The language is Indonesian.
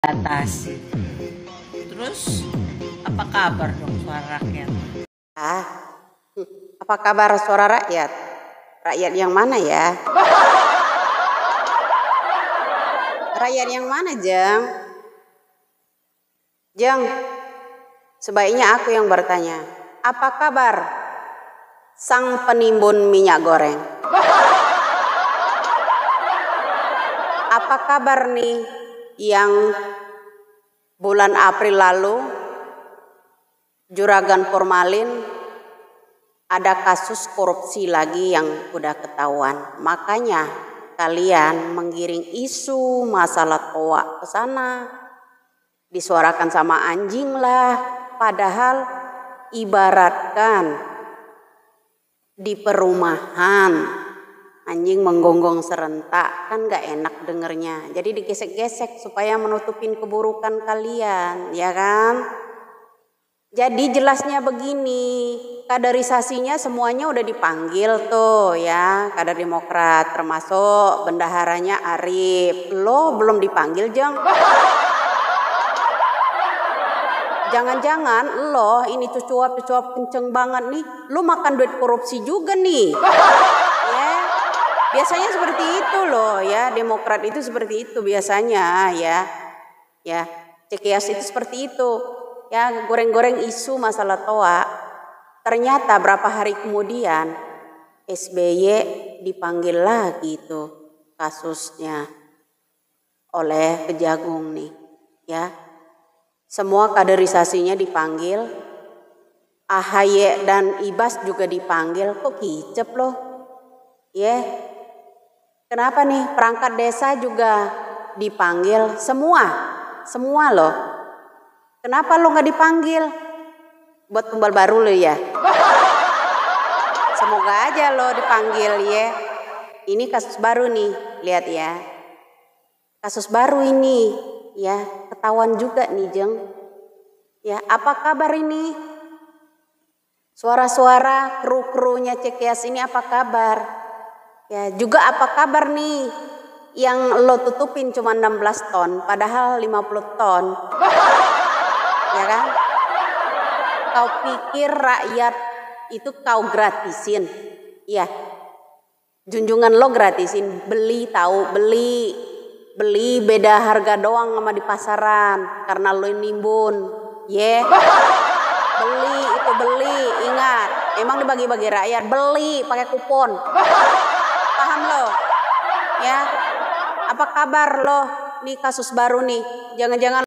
Batasi. Terus apa kabar dong suara rakyat? Ah, apa kabar suara rakyat? Rakyat yang mana ya? Rakyat yang mana, Jeng? Jeng, sebaiknya aku yang bertanya. Apa kabar sang penimbun minyak goreng? Apa kabar nih yang bulan April lalu juragan formalin ada kasus korupsi lagi yang udah ketahuan. Makanya kalian menggiring isu masalah toa ke sana, disuarakan sama anjing lah, padahal ibaratkan di perumahan anjing menggonggong serentak kan gak enak dengernya. Jadi digesek-gesek supaya menutupin keburukan kalian, ya kan? Jadi jelasnya begini, kaderisasinya semuanya udah dipanggil tuh ya, kader Demokrat termasuk bendaharanya Arif. Lo belum dipanggil, Jeng? Jangan-jangan lo ini cuap-cuap kenceng banget nih, lo makan duit korupsi juga nih. Ya. Biasanya seperti itu loh ya, Demokrat itu seperti itu biasanya ya. Ya, Cekias itu seperti itu. Ya, goreng-goreng isu masalah toa. Ternyata berapa hari kemudian SBY dipanggil lagi tuh kasusnya oleh Kejagung nih, ya. Semua kaderisasinya dipanggil. AHY dan Ibas juga dipanggil. Kok kicep loh? Ya. Kenapa nih perangkat desa juga dipanggil? Semua loh. Kenapa lo nggak dipanggil? Buat tumbal baru lo ya. Semoga aja lo dipanggil ya. Ini kasus baru nih, lihat ya. Kasus baru ini ya, ketahuan juga nih, Jeng. Ya, apa kabar ini? Suara-suara kru-krunya Cekias ini apa kabar? Ya, juga apa kabar nih yang lo tutupin cuma 16 ton padahal 50 ton. Ya kan? Kau pikir rakyat itu kau gratisin? Iya. Junjungan lo gratisin, beli beda harga doang sama di pasaran karena lo nimbun. Yeah. Beli, ingat. Emang dibagi-bagi rakyat, beli pakai kupon. Paham lo? Ya. Apa kabar lo? Nih kasus baru nih. Jangan-jangan